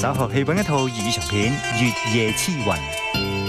稍後氣氛一套粵語長片《月夜痴魂》。